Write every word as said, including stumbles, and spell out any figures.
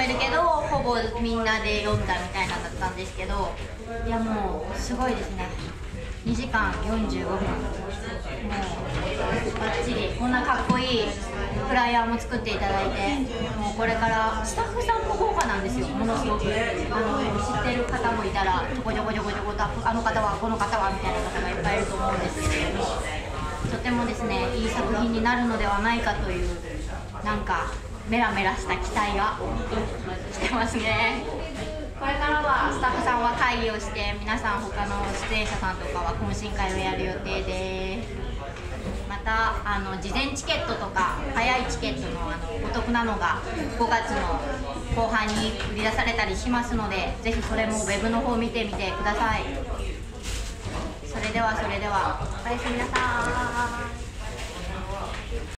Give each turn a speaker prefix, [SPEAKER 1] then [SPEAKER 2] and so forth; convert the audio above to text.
[SPEAKER 1] いるけどほぼみんなで読んだみたいなのだったんですけど、いやもうすごいですね。にじかんよんじゅうごふん、もうバッチリこんなかっこいいフライヤーも作っていただいて、もうこれからスタッフさんも豪華なんですよ。ものすごくあの知ってる方もいたらちょこちょこちょこちょことあの方はこの方はみたいな方がいっぱいいると思うんですけれども、とてもですねいい作品になるのではないかというなんかメラメラした期待がしてますね。これからはスタッフさんは会議をして、皆さん他の出演者さんとかは懇親会をやる予定です。またあの事前チケットとか早いチケットのあのお得なのがごがつの後半に売り出されたりしますので、ぜひそれもウェブの方見てみてください。それではそれではおやすみなさい。